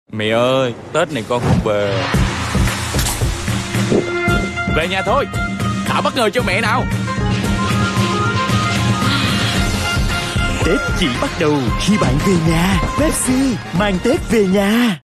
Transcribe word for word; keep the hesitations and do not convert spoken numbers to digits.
Mẹ ơi, Tết này con không về. Về nhà thôi, tạo bất ngờ cho mẹ nào. Tết chỉ bắt đầu khi bạn về nhà. Pepsi mang Tết về nhà.